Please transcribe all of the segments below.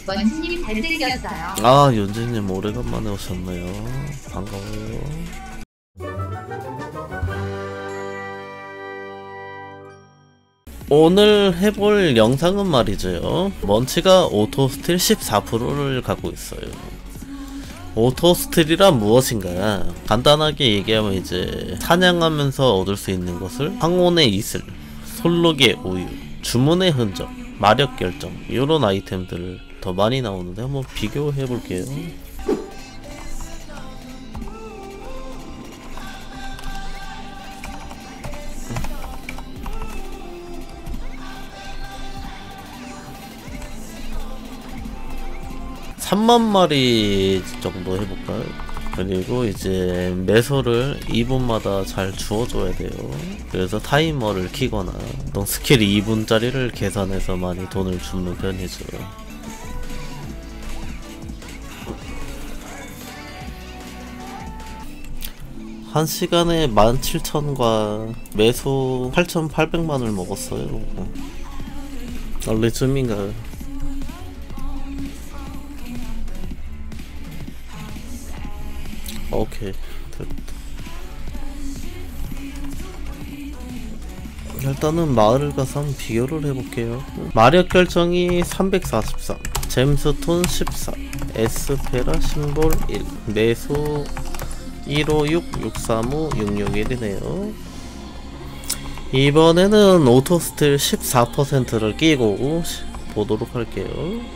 원신님 잘생겼어요. 아, 윤지님 오래간만에 오셨네요. 반가워요. 오늘 해볼 영상은 말이죠, 먼치가 오토스틸 14%를 갖고 있어요. 오토스틸이란 무엇인가? 간단하게 얘기하면 이제 사냥하면서 얻을 수 있는 것을 황혼의 이슬, 솔록의 우유, 주문의 흔적, 마력 결정, 이런 아이템들을 더 많이 나오는데 한번 비교해 볼게요. 30,000마리 정도 해볼까요? 그리고 이제 매소를 2분마다 잘 주워줘야 돼요. 그래서 타이머를 키거나 또 스킬 2분짜리를 계산해서 많이 돈을 줍는 편이죠. 한 시간에 17,000과 매소 8,800만을 먹었어요. 원래 쯤인가요? 오케이, 됐다. 일단은 마을을 가서 한번 비교를 해볼게요. 마력 결정이 343, 잼스톤 14, 에스페라 심볼 1, 매소 156, 635, 661이네요. 이번에는 오토스틸 14%를 끼고 보도록 할게요.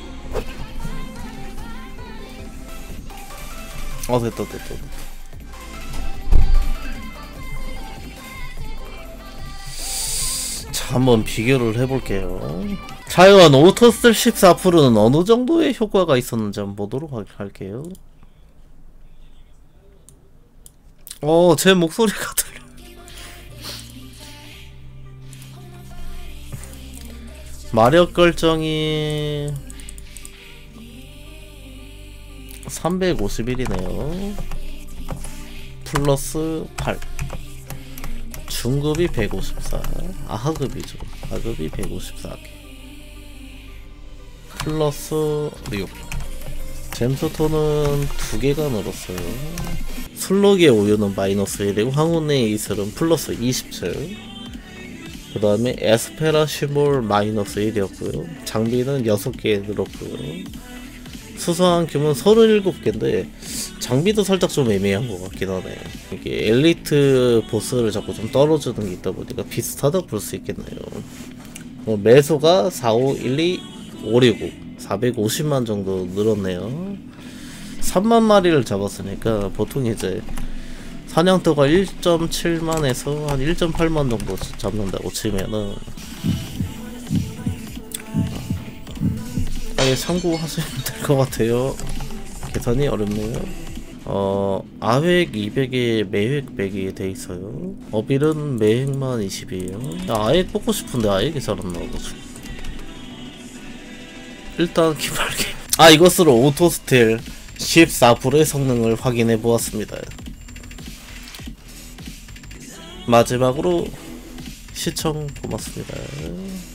됐다. 자, 한번 비교를 해볼게요. 자연 오토스틸 14%는 어느 정도의 효과가 있었는지 한번 보도록 할게요. 제 목소리가 들려. 마력 결정이 351이네요. 플러스 8, 중급이 154, 하급이죠. 하급이 154개, 플러스 6, 잼스톤은 2개가 늘었어요. 술록의 우유는 마이너스 1이고 황혼의 이슬은 플러스 27, 그 다음에 에스페라 시몰 마이너스 1이었고요 장비는 6개 늘었고요. 수상한 규모는 37개인데 장비도 살짝 좀 애매한 것 같긴 하네. 이게 엘리트 보스를 자꾸 좀 떨어지는 게 있다 보니까 비슷하다고 볼 수 있겠네요. 매소가 4512, 565, 450만 정도 늘었네요. 30,000마리를 잡았으니까 보통 이제 사냥터가 1.7만에서 한 1.8만 정도 잡는다고 치면은 참고하시면 될 것 같아요. 계산이 어렵네요. 아획 200에 매획 100이 돼 있어요. 어빌은 매획만 20이에요. 나 아획 뽑고 싶은데 아획이 잘 안 나와가지고 일단 기발게. 이것으로 오토스틸 14%의 성능을 확인해 보았습니다. 마지막으로 시청 고맙습니다.